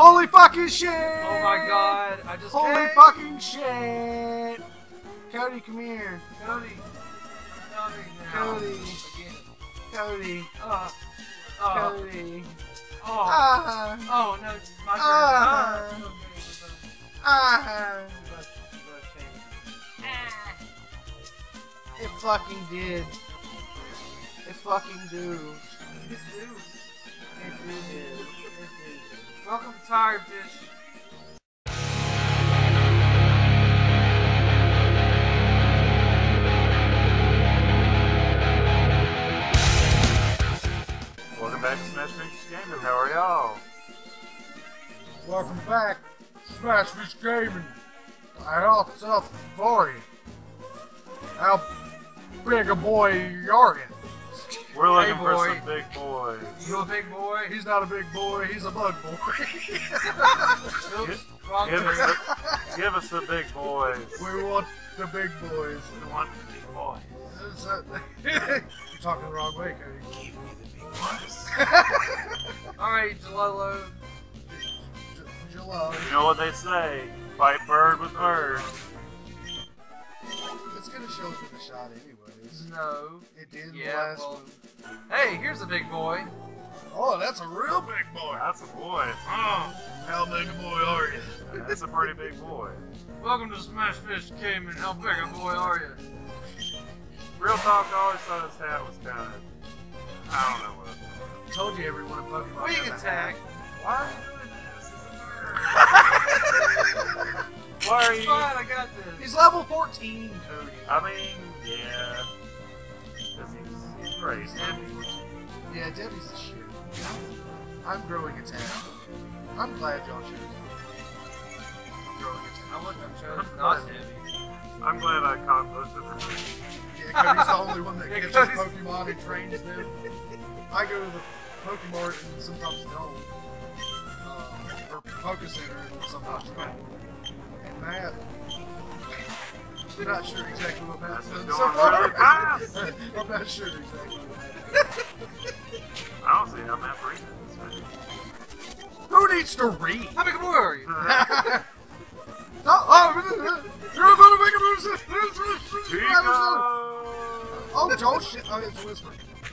Holy fucking shit! Oh my god, I just Holy came. fucking shit! Cody, come here. Cody. Cody. Cody. Again. Cody. Oh. Cody. Oh. Ah. Oh no, my turn. Ah. It fucking did. It fucking do. It do. It did. Welcome to Tired Fish. Welcome back to Smash Fish Gaming. How are y'all? Welcome back, Smash Fish Gaming. I got stuff for you. How big a boy are you? We're looking Hey, for boy. some big boys. You a big boy? He's not a big boy, he's a bug boy. Oops, wrong Give turn. give us the big boys. We want the big boys. We want the big boys. You're talking the wrong way, Cody. Give me the big boys. Alright, Jalolo. Jello. You know what they say? Fight bird with bird. It's gonna show up in the shot anyways. No. It did in the Yeah, last well. one. Hey, here's a big boy. Oh, that's a real big boy. That's a boy. How big a boy are you? That's a pretty big boy. Welcome to Smash Fish Gaming. How big a boy are you? Real talk, I always thought his hat was kind of... I don't know what. Told you everyone in Pokemon. Wing has a attack. hat. Why are you doing this? He's a bird. Why are It's you... fine, I got this. He's level 14, Cody. I mean, yeah. Because he's great. He's level 14. Yeah, Debbie's the shit. I'm growing attached. I'm glad y'all chose me. I'm growing attached. I wouldn't have chosen not Debbie. I'm glad I caught most of them. Yeah, Cody's the only one that Yeah, catches Cody's- Pokemon and trains them. I go to the Pokemart and sometimes don't. Or Poke Center and sometimes don't. And Matt, I'm not sure exactly what Matt's This is done going so far. really fast. I'm not sure exactly. I don't see how Matt reads this. Who needs to read? How big a boy are you? You're gonna make a move. Chico! Oh, Joel shit. Oh, it's Whisper.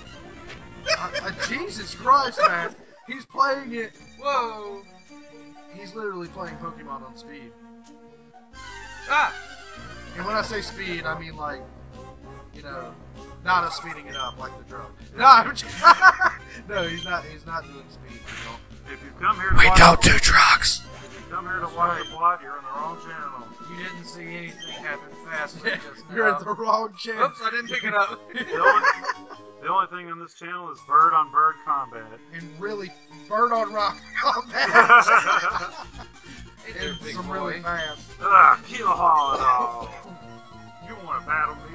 Jesus Christ, man. He's playing it. Whoa. He's literally playing Pokemon on speed. Ah. And when I say speed, I mean like, you know, not us speeding it up like the drug. No, I'm just, no, he's not. He's not doing speed. You know? If you've come here to watch do drugs. If you've come here to watch the plot, you're on the wrong channel. You didn't see anything happen fast just now. You're at the wrong channel. Oops, I didn't pick it up. The only thing on this channel is bird on bird combat. And really, bird on rock combat. Hey there, And big some boy. really fast. Kill haul it all. You want to battle me?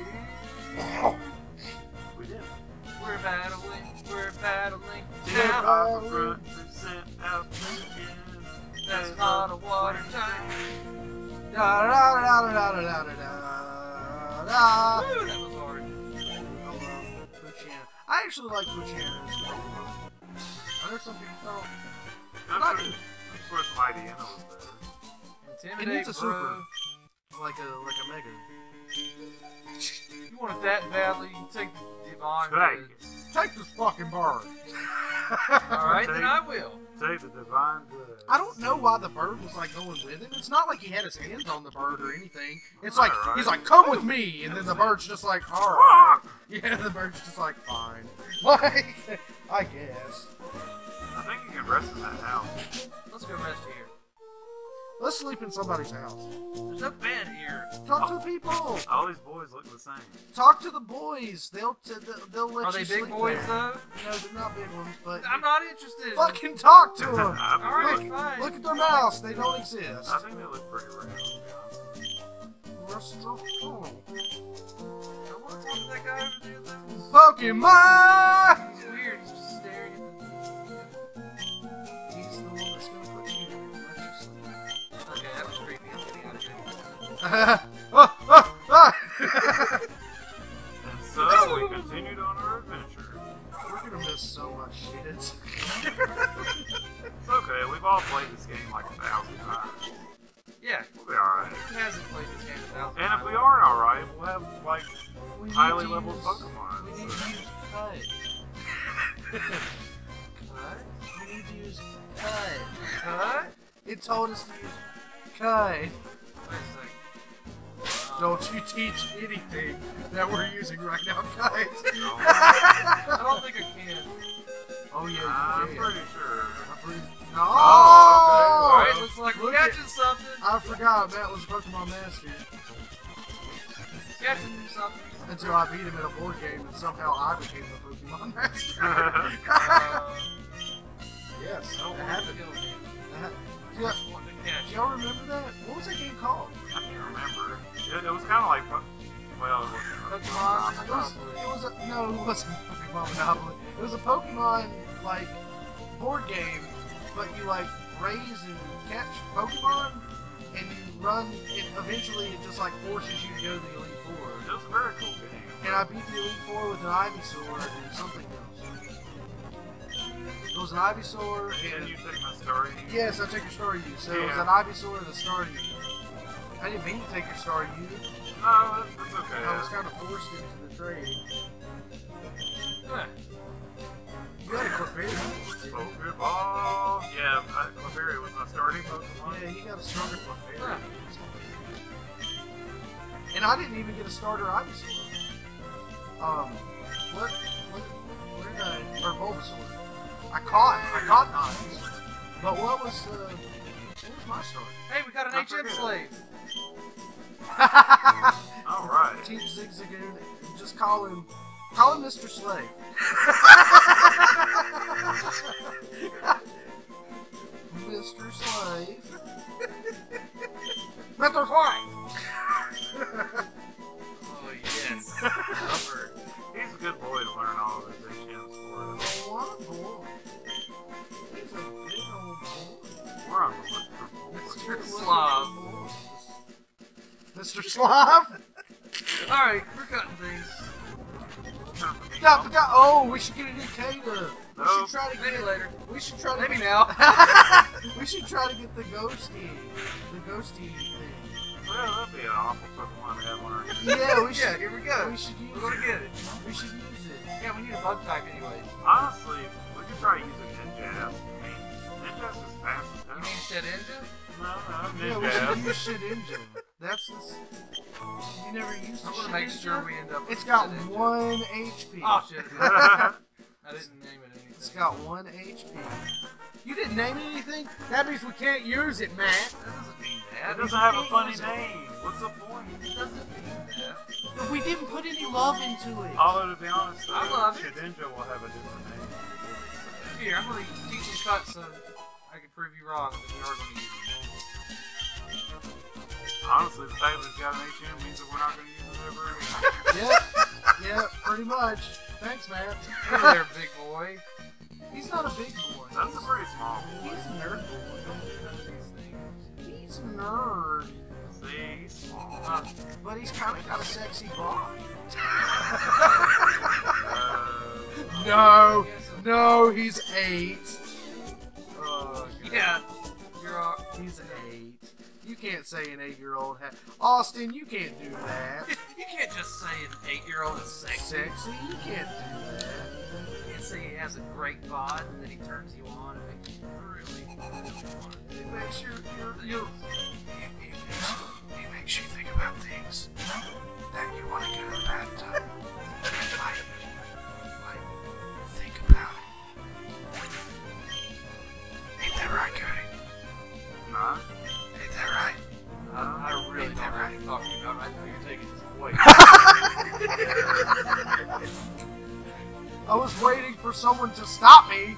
We did. We're battling. We're battling. Did Now. I represent out again? That's not a water type. Da da da da da da da da da. Woo, that was hard. I love Luciana. I actually like Luciana as a Pokemon. I know some people don't. I'm sure Mighty Anna was better. Intimidate, It needs a bro. super. Like a mega. You want it that badly, you take the Divine. Take it. Take this fucking bird. Alright, then I will. Take the divine blood. I don't know why the bird was like going with him. It's not like he had his hands on the bird or anything. It's like Alright. he's like, "Come with me," and then the bird's just like, "All right." Yeah, the bird's just like, "Fine." Like, I guess. I think you can rest in that house. Let's go rest here. Let's sleep in somebody's house. There's no bed here. Talk to the people. All these boys look the same. Talk to the boys. They'll let Are you they sleep big boys there. though? No, they're not big ones, but I'm not interested. fucking talk to them. Alright, Look, fine. look at their mouths. They don't exist. I think they look pretty round, to be honest. I want to talk to that guy over there. That's Pokemon. He's weird. He's just staring at He's the one that's gonna put you in. Let you sleep. the... Okay, that was creepy. I'm getting out of here. And so we continued on our adventure. We're gonna miss so much shit. So okay. We've all played this game like 1,000 times. Yeah. We'll be alright. Who hasn't played this game 1,000 And times? if we aren't alright, we'll have like We need highly to leveled use- Pokemon. We need to use cut. What? We need to use cut. Cut? It told us to use cut. Wait a second. Don't you teach anything that we're using right now, guys. I don't think I can. Oh yeah, I'm you can. pretty sure. No. Oh, Alright, looks like we're Look at- catching something. I forgot Matt was a Pokemon master Catching something. until I beat him in a board game and somehow I became the Pokemon master. Yes, Oh, that happened. Kill me. Yeah, Just want to catch do y'all remember that? What was that game called? I can't remember. It was kind of like, well, it wasn't Pokemon. It wasn't Pokemon Monopoly. It was a Pokemon like board game, but you like raise and catch Pokemon, and you run. And eventually, it just like forces you to go to the Elite Four. It was a very cool game. And I beat the Elite Four with an Ivysaur and something else. It was an Ivysaur Can and you take my story? yes, I took your Star U. So it was Yeah. an Ivysaur and a Star U. I didn't mean to take your Star U. No, that's okay. I was kind of forced into the trade. Huh. You had a Clefairy. Pokeball. Yeah, Clefairy was my starting Pokemon. Yeah, you got a starter Clefairy. Huh. And I didn't even get a starter Ivysaur. Where did I, or Bulbasaur. I caught the Ivysaur. But what was my starter? Hey, we got an I HM forget. slave. All right. Teach Zigzagoon, just call him Mr. Slave. Mr. Slave. Mr. Slave! Oh, yes. Albert. He's a good boy to learn all of his HMs for us. What a boy. He's a big old boy. We're on the look for boys. Mr. Slav. Mr. Slav? Alright, we're cutting things. Oh, we should get a new Kata. We Nope. should try to Maybe get. later. We should try to Maybe get, now. we should try to get the ghosty thing. Well, that'd be an awful Pokemon to have on our team. Yeah, we Yeah, should. here we go. We should use We're gonna it. get it. We should use it. Yeah, we need a bug type anyways. Honestly, we could try using Ninjask. I mean, Ninjask is fast as You hell. mean Shedinja? No, Yeah, we should Ninjask. use Shedinja. That's this. You never used the I'm gonna make Shedinja? sure we end up with It's got Shedinja. 1 HP. Oh, shit. I didn't name it anything. It's got 1 HP. You didn't name it anything? That means we can't use it, Matt. That doesn't mean It that. doesn't have a funny name. What's the point? It doesn't mean that. We didn't put any love into it. Although, to be honest, I love it. Shedinja will have a different name. Here, I'm gonna teach you cut so I can prove you wrong that we are gonna use it. Honestly, the fact that it's got an HM means that we're not going to use it ever again. Yep, pretty much. Thanks, Matt. Hey there, big boy. He's not a big boy. That's a pretty small He's boy. a nerd boy. He's a nerd. See, he's small. But he's kind of got a sexy body. No, no, he's 8. Yeah. You're all... He's 8. You can't say an 8-year-old Austin, you can't do that. You can't just say an 8-year-old is sexy. Sexy? You can't do that. You can't say he has a great bod and then he turns you on and makes you really want to It makes you, do it makes you think about things that you want to get in the bathtub. Like, think about it. Ain't that right, Cody? Nah. Ain't that right? I really Ain't don't that know what right? you're talking about. I know you're taking this way. I was waiting for someone to stop me.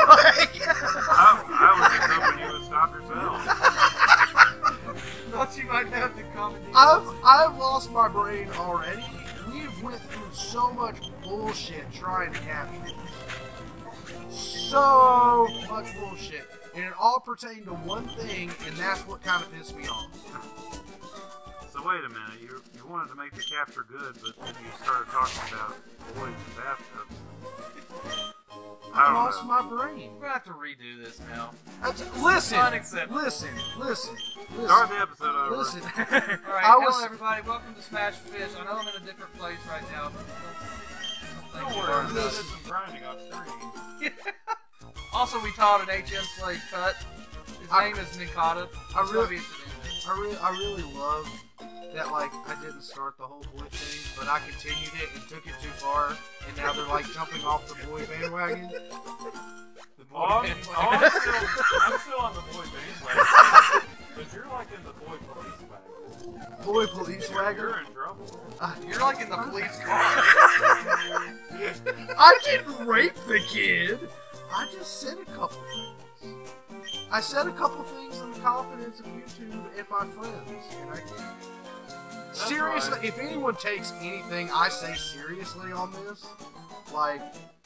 I was just hoping you would stop yourself. Thought you might have to comment. I've lost my brain already. We've went through so much bullshit trying to capture this. So much bullshit. And it all pertained to one thing, and that's what kind of pissed me off. So wait a minute, you wanted to make the capture good, but then you started talking about boys and bathtubs. I've don't lost know. my brain. We're gonna have to redo this now. Listen, Unacceptable. listen. Start the episode over. Listen. Alright, I was. hello everybody, welcome to Smash Fish. I know I'm in a different place right now, but Don't thank you worry, very we much. did some grinding off screen. Also, we taught an HM Slave cut. His name is Nikata. I really- It's I really love that, like, I didn't start the whole boy thing, but I continued it and took it too far, and now they're, like, jumping off the boy bandwagon. the boy Oh, band. I'm still on the boy bandwagon. But you're like in the boy police wagon. Boy police wagon. You're in trouble. You're like in the police car. I didn't rape the kid! I just said a couple things. I said a couple things in the confidence of YouTube and my friends, and I can't. Seriously, right. if anyone takes anything I say seriously on this, like,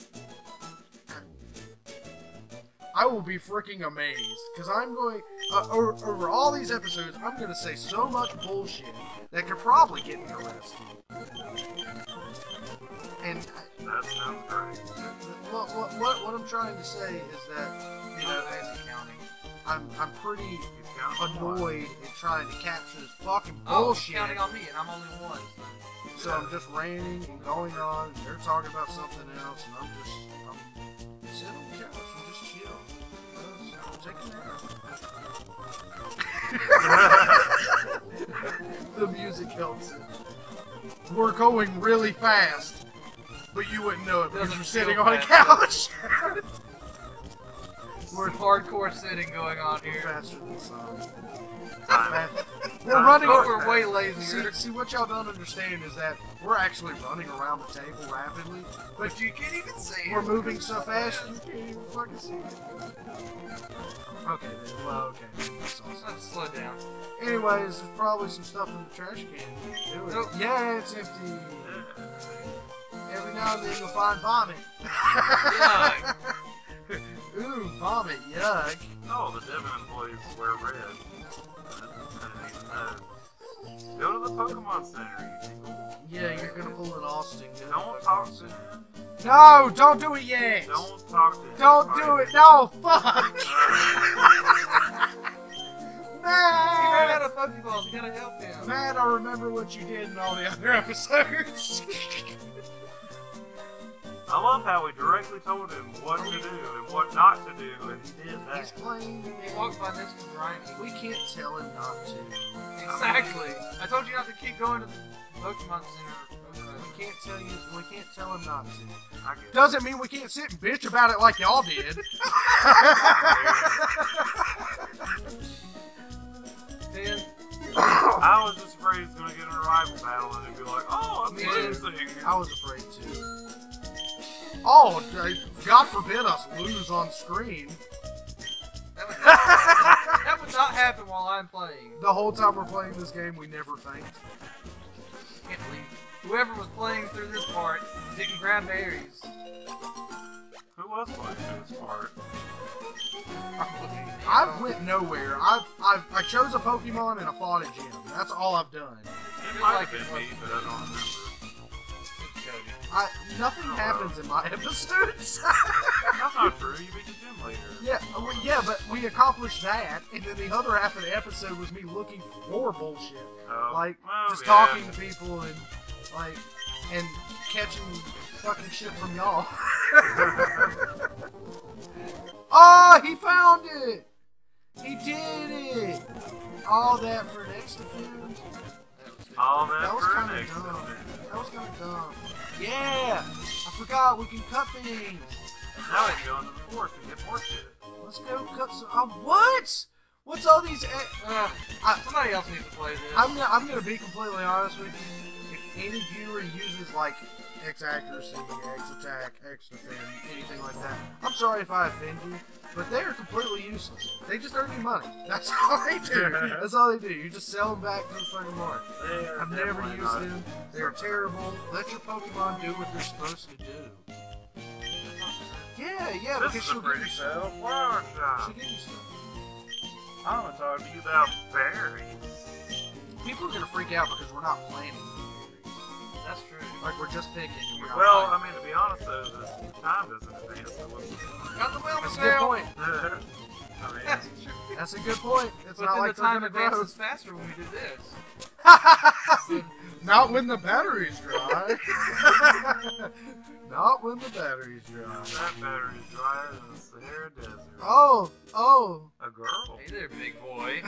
I will be freaking amazed, because I'm going, over all these episodes, I'm going to say so much bullshit that could probably get me arrested. And That sounds great. what I'm trying to say is that, you know, That's accounting. I'm pretty He's counting on annoyed at trying to capture this fucking Oh, bullshit. counting on me, and I'm only one. So I'm just ranting and going on, and they're talking about something else, and I'm sitting on the couch and just chill. The music helps it. We're going really fast, but you wouldn't know it because Doesn't we're sitting feel on a fast, couch. We're hardcore sitting going on We're here. faster than sound. Time. We're running. But we're way lazier. See, what y'all don't understand is that we're actually running around the table rapidly, But you can't even see we're it. moving so fast you can't even fucking see it. Okay, then. Well, okay. That's awesome. Let's slow down. Anyways, there's probably some stuff in the trash can. Do it. Nope. Yeah, it's empty. Every now and then you'll find vomit. Yuck. Ooh, vomit, yuck. Oh, the Devon employees wear red. I didn't even know. Go to the Pokemon Center, you people. Yeah, you're gonna pull an Austin. Don't talk to him. No, don't do it yet. Don't talk to him. Don't do it. No, fuck. He ran out Matt. of Pokeballs. You gotta help him. Matt, I remember what you did in all the other episodes. I love how we directly told him what to do and what not to do, and he did He's that. playing. He walked by Mr. Grimy. We can't tell him not to. Exactly. I told you not to keep going to the Pokemon Center. We can't tell you. We can't tell him not to. I get it. Doesn't mean we can't sit and bitch about it like y'all did. Then, I was just afraid he's gonna get in a rival battle and he'd be like, "Oh, I'm Me too. losing." I was afraid too. Oh, God forbid us lose on screen. that would not happen while I'm playing. The whole time we're playing this game, we never faint. Can't believe whoever was playing through this part didn't grab berries. Who was playing this part? I've went nowhere. I chose a Pokemon and I fought a gym. That's all I've done. It might have been me, but I don't remember. It's Cody. Nothing happens in my episodes. That's not true. You beat the gym leader. yeah, but we accomplished that, and then the other half of the episode was me looking for more bullshit, Oh, like well, just yeah. talking to people and catching fucking shit from y'all. Oh, he found it! He did it! All that for an extra food? All that, That was for kind next of dumb. episode. That was kind of dumb. Yeah! I forgot we can cut things! Now we can go into the forest and get more shit. Let's go cut some. What? What's all these? Somebody else needs to play this. I'm gonna be completely honest with you. If any viewer uses like X accuracy, X attack, X defend, anything like that, I'm sorry if I offend you, but they are completely useless. They just earn you money. That's all they do. That's all they do. You just sell them back to the fucking market. They're I've never definitely used not- them. They're terrible. Let your Pokemon do what they're supposed to do. Yeah, This because is a she'll give pretty you stuff. sell flower She'll shop. give you stuff. I'm gonna talk to you about berries. People are gonna freak out because we're not planting berries. That's true. Like we're just picking. And we're not Well, I playing. mean, to be honest, though, the time doesn't advance. So what's the point? Got the wheel That's a good point. I mean, That's true. That's a good point. It's But not then like the time they're gonna grow. advances faster when we do this. Not when the battery's dry. Not when the battery's dry. that battery's drier than the Sahara Desert. Oh, oh, A girl. Hey there, big boy.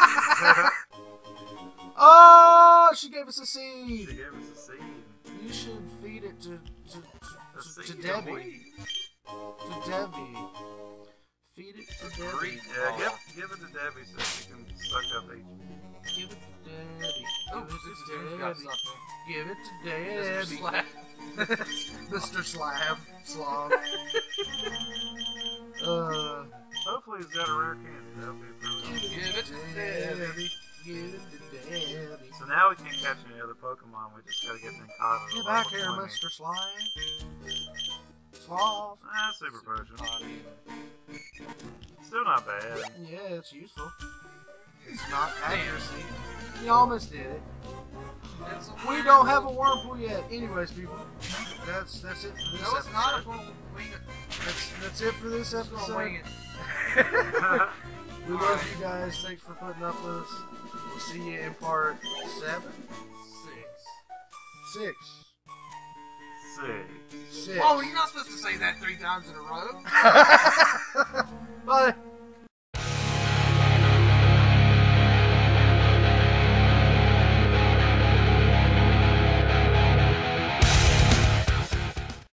oh! She gave us a She seed. gave us a seed. You should feed it to A seed of Debbie. wheat. To Debbie. Feed it to Debbie. Great. Yeah, give it to Debbie so she can suck up each. Give it to Debbie. Oh, Give this it dude's to got Debbie. something. Give it to Mr. Debbie. Slap. Mr. Slav. Hopefully he's got a rare candy. That'll be brilliant. Give it to Debbie. Give it to Debbie. So now we can't catch any other Pokemon. We just gotta get them caught. Get back here, Mr. Slav. Slav. Ah, Super Potion. Still not bad. Yeah, it's useful. It's not accuracy. You almost did it. We don't have a Wurmple yet. Anyways, people, that's it for this No, it's not. I'm episode. going to wing it. That's it for this I'm going to wing episode. it. We love you guys. Thanks for putting up with us. We'll see you in part 7? 6. 6. Oh, you're not supposed to say that 3 times in a row. Bye.